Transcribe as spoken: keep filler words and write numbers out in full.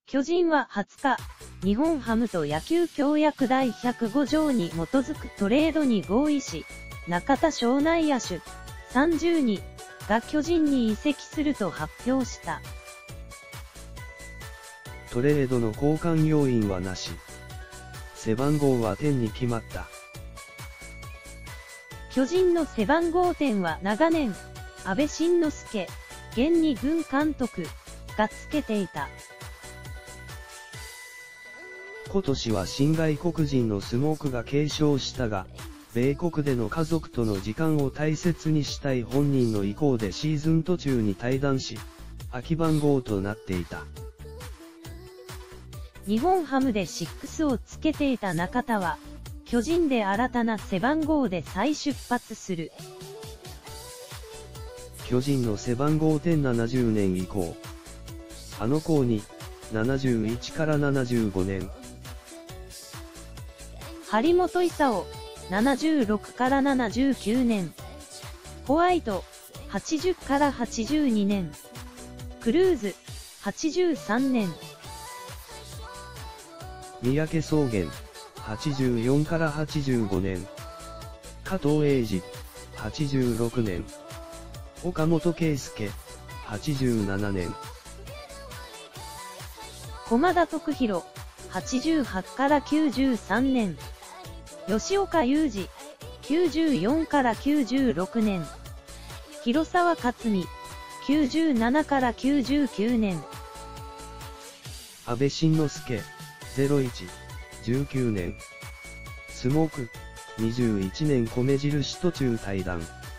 巨人ははつか、日本ハムと野球協約だいひゃくご条に基づくトレードに合意し、中田翔内野手さんじゅうにが巨人に移籍すると発表した。 トレードの交換要因はなし。背番号はじゅうに決まった。 巨人の背番号じゅうは長年、阿部慎之助、現二軍監督がつけていた。 今年は新外国人のスモークが継承したが、米国での家族との時間を大切にしたい本人の意向でシーズン途中に退団し、空き番号となっていた。 日本ハムでろくをつけていた中田は、巨人で新たな背番号で再出発する。 巨人の背番号じゅうななじゅうねん以降。あの子に、ななじゅういちからななじゅうごねん。 張本勲、ななじゅうろくからななじゅうきゅうねん。ホワイト、はちじゅうからはちじゅうにねん。クルーズ、はちじゅうさんねん。 三宅宗元、はちじゅうよんからはちじゅうごねん。加藤英二、はちじゅうろくねん。岡本圭介、はちじゅうななねん。 駒田徳弘、はちじゅうはちからきゅうじゅうさんねん。吉岡雄二、きゅうじゅうよんからきゅうじゅうろくねん。広沢克己、きゅうじゅうななからきゅうじゅうきゅうねん。 阿部慎之助、ゼロいち、じゅうきゅうねん。スモーク、にじゅういちねん米印途中退団。